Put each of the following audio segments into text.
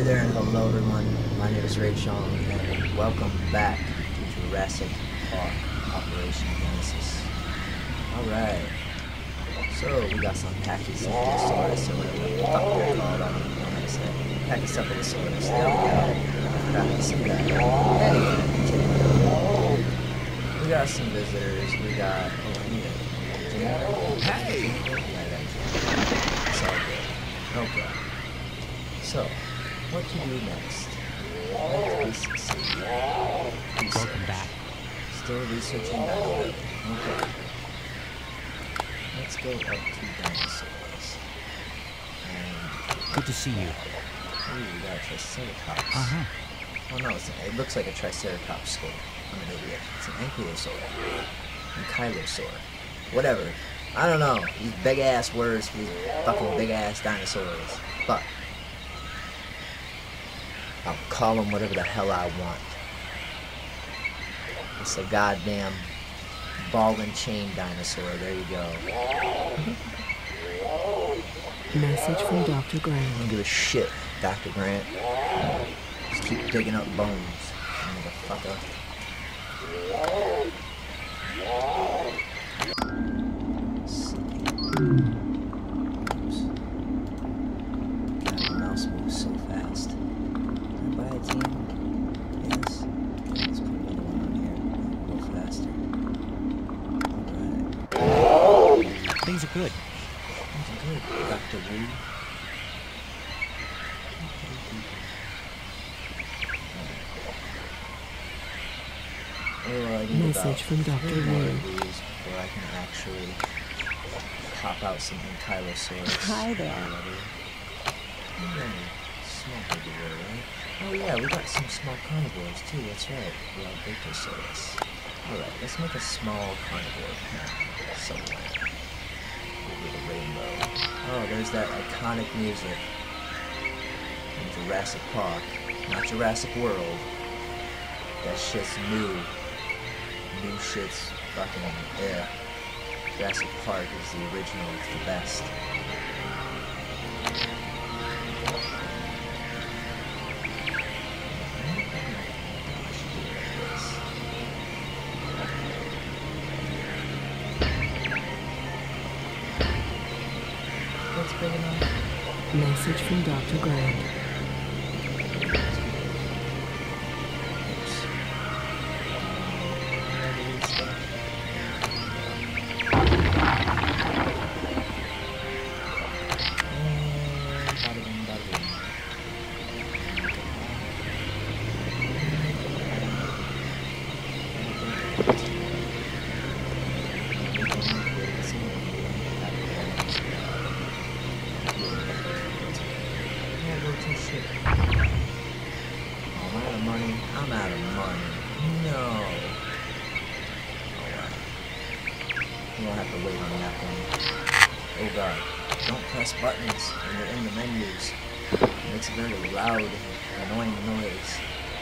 Hi there and hello everyone, my name is Rachel and welcome back to Jurassic Park Operation Genesis. Alright, so we got some Pachycephalosaurus or whatever the fuck they're called, I don't even know how to say it. Pachycephalosaurus, there we go. I forgot how to say that. Anyway, we got some visitors, we got, hey! It's all good. Okay. So, what to do next? Welcome back. Still researching that. Okay. Let's go up to dinosaurs. And good to see you. ooh, we got a Triceratops. Uh-huh. Oh no, it looks like a Triceratops skull. I'm an idiot. It's an Ankylosaur. Ankylosaur. Whatever. I don't know. These big ass words for these fucking big ass dinosaurs. But I'll call them whatever the hell I want. It's a goddamn ball and chain dinosaur. There you go. Message from Dr. Grant. I don't give a shit, Dr. Grant. Just keep digging up bones, motherfucker. Let's see. Oops. God, the mouse moves so fast. Buy a team. Yes. Let's put another one on here. A little faster. Alright. Things are good. Things are good, Dr. Wu. Oh, I need Message from Dr. three more Wu. of these before I can actually pop out some Ankylosaurus. Hi there. Small herbivore, right? Oh yeah, we got some small carnivores too, that's right. The ALBERTOSAURus. Alright, let's make a small carnivore somewhere. Over the rainbow. Oh, there's that iconic music in Jurassic Park. Not Jurassic World. That shit's new. New shit's fucking, yeah. Jurassic Park is the original, it's the best. What's big enough? Message from Dr. Grant. I'm out of money. No. Alright. You don't have to wait on that one. Oh god. Don't press buttons when you're in the menus. It makes a very loud and annoying noise.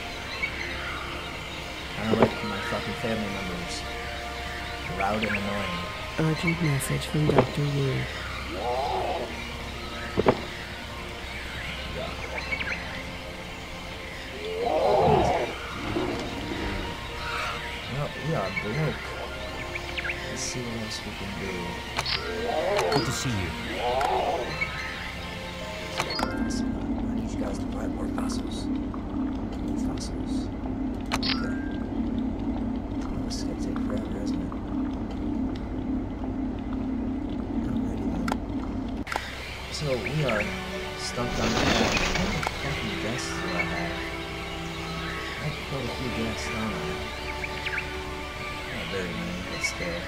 Kinda like my fucking family members. Loud and annoying. Urgent message from Dr. Wu. We are broke. Let's see what else we can do. Good to see you. I need you guys to provide more fossils. More fossils. Okay. Oh, this is gonna take forever, isn't it? Alrighty then. So we are stumped on that. How many fucking guests do I have? I have quite a few guests, don't I? Very many, but still.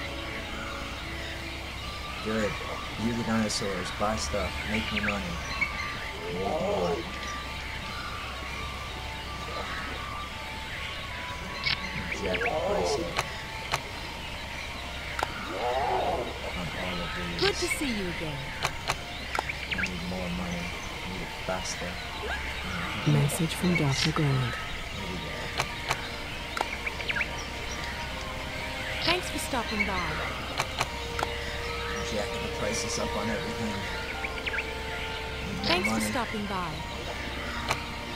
Good. You the dinosaurs, buy stuff, make me money. Make me money. Jack the price up. On all of these. Good to see you again. I need more money. I need it faster. Message from Dr. Grant. There we go. Thanks for stopping by. Jacking the prices up on everything. Need more Thanks money. for stopping by.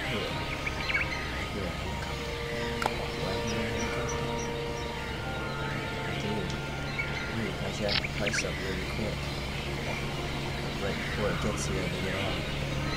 I jack the price up really quick. Right before it gets here, they get off.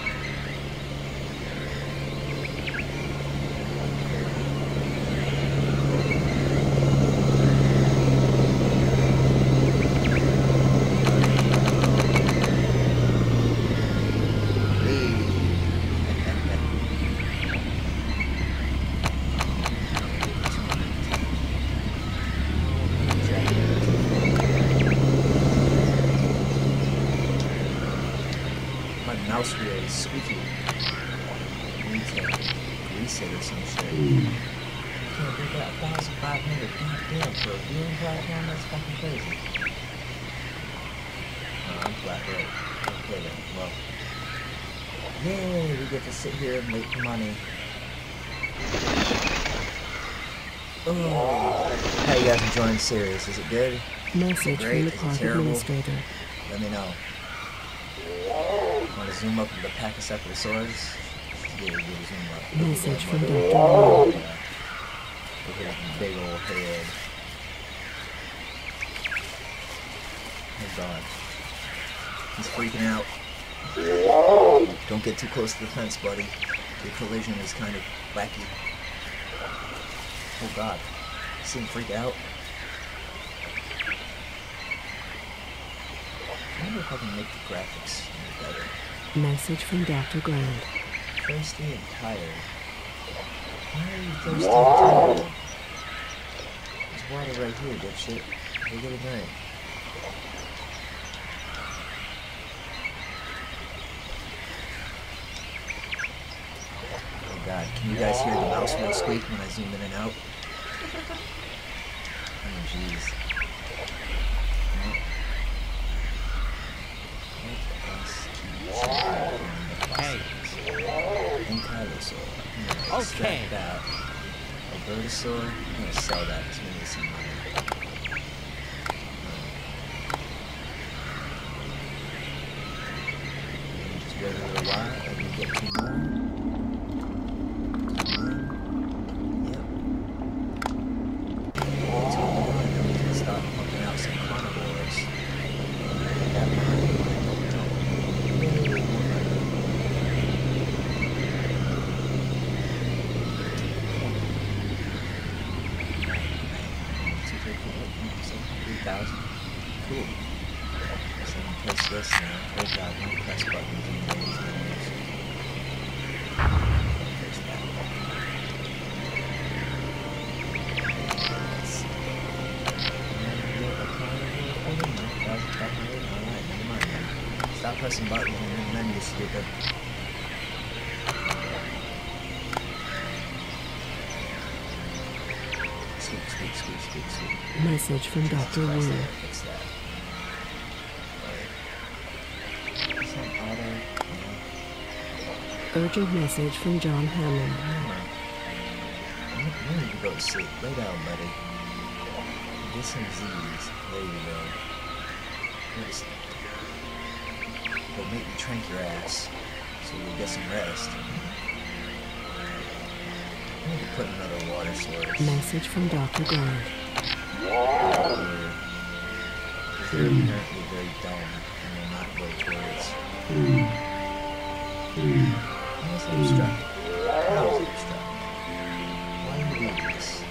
Mouse wheel is squeaky. I need to grease it or some shit. Can't do that. 1,500 goddamn for a viewing platform? That's fucking crazy. Oh, I'm flat right. Okay then. Well. Yay! We get to sit here and wait for money. Oh. How you guys enjoying the series? Is it good? Message Great? from the Is it park terrible? administrator. Let me know. Want to zoom up the Pachycephalosaurus? Yeah, you gotta zoom up. Message from Dr. Yeah. Wynn. Look at his big old head. Oh god. He's freaking out. Don't get too close to the fence, buddy. Your collision is kind of wacky. Oh god. See him freak out? I wonder if I can make the graphics better. Message from Dr. Grant. Thirsty and tired. Why are you thirsty and tired? There's water right here, dipshit. Go get a drink. Oh god, can you guys hear the mouse wheel squeak when I zoom in and out? Oh jeez. Hey. Dinosaur. Okay. That. ALBERTOSAURUS. I'm gonna sell that. It's gonna be some money. Just wait a little while and we get 2 more. Yep. 2 more and then we can start pumping out some carnivores. That money. Cool. So I can place this now. Oh god, no press buttons and things. There's that. Let's see. Alright, never mind then. Stop pressing buttons in the menu, stupid. Sweet. Message from Dr. Wynn. Fix that. Right. Is that auto? Yeah. Urgent message from John Hammond. You need to go to sleep. Lay down, buddy. Get some Z's. There you go. Go to sleep. Go make me trank your ass so you'll get some rest. I need to put another water source. Message from Dr. Grant. Because they're apparently very dumb and will not go towards. How is that obstructed? How is it obstructed? Why do you do this?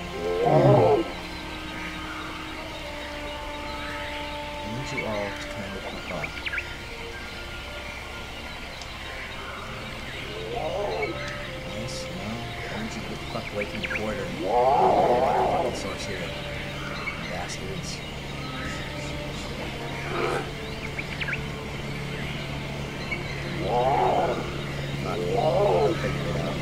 I need you all to kind of keep up. Yes, no. I need you to get the fuck away from the border. Fucking source here. Bastards. Fuck it. I'll figure it out.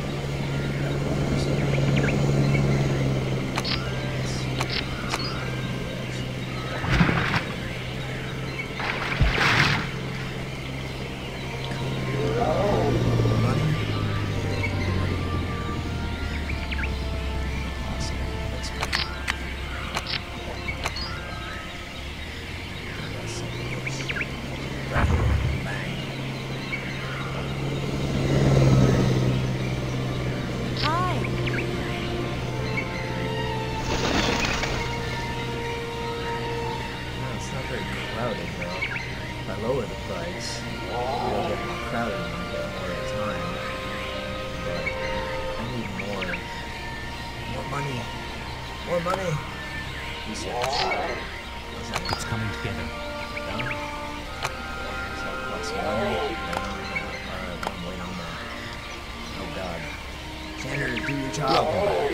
crowded, though. If I lower the price, it'll get more crowded and I'll get more at a time. But I need more money. More money! Research. It's coming together. No? Does that cost money? No. Alright, I'm waiting on that. Oh god. Janitor, do your job!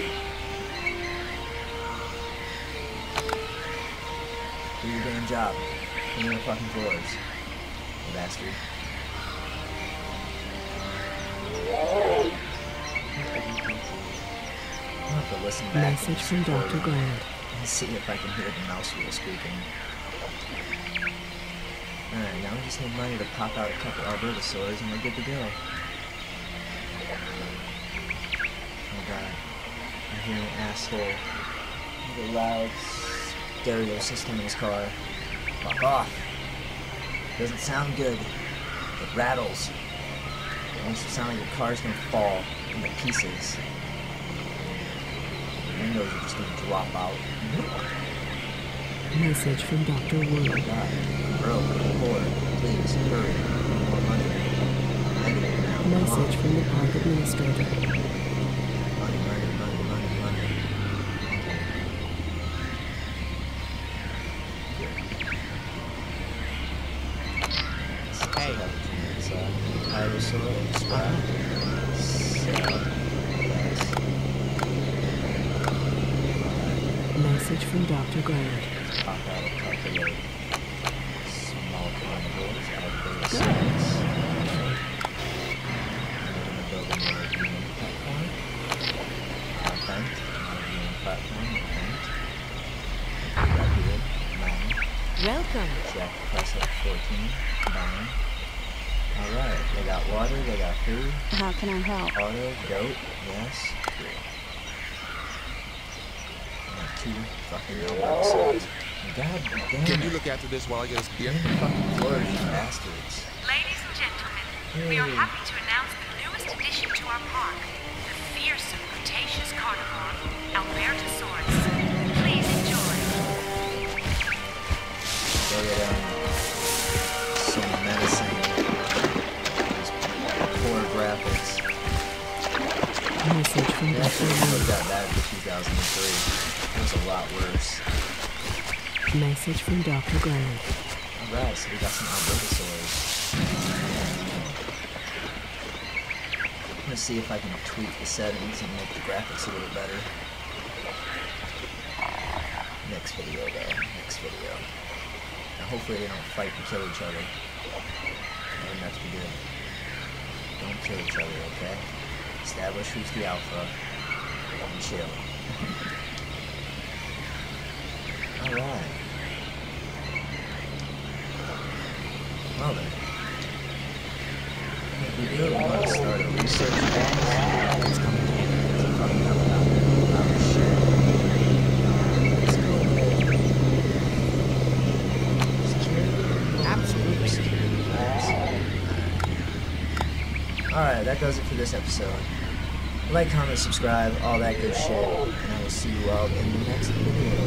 Do your damn job. Clean the fucking floors. You bastard. I'll have to listen back. Message from Dr. Grant. Let's see if I can hear the mouse wheel squeaking. Alright, now we just need money to pop out a couple ALBERTOSAURUS and we're good to go. Oh god. I hear an asshole with a loud stereo system in his car. Fuck off! Doesn't sound good. It rattles. It makes it sound like your car's gonna fall into pieces. The windows are just gonna drop out. Message from Dr. Oh Wood. god. Bro, poor. Please, hurry. More money. Negative now. Come Message on. from the park administrator. Money. Hey. Dinosaur, scrap. Message from Dr. Grant. Pop out a calculator. Small carnivores, ALBERTOSAURUS. We're gonna build another human platform. Vent. Another human platform. Vent. Right here. 9. Welcome. Jack price up 14. 9. Alright, they got water, they got food. How can I help? Auto, goat, yes. And 2 fucking ALBERTOSAURUS. God damn Can it. you look after this while I get us Get gear? in the fucking floors, you bastards. Ladies and gentlemen, we are happy to announce the newest addition to our park, the fearsome Cretaceous carnivore, ALBERTOSAURUS. Please enjoy. Look at them. So menacing. These poor graphics. Message from They Dr. actually Wood. looked at that in 2003. It was a lot worse. Message from Dr. Grant. Alright, so we got some ALBERTOSAURUS. I'm gonna see if I can tweak the settings and make the graphics a little better. Next video though, next video. Now hopefully they don't fight and kill each other. That would not be good. Don't kill each other, okay? Establish who's the alpha and chill. Alright. Well then. I think we do want to start a research phase. It's coming together. It's fucking coming out. Oh shit. Let's go ahead. Security? Absolutely. Security flags. Alright, that does it for this episode. Like, comment, subscribe, all that good shit. And I will see you all in the next video.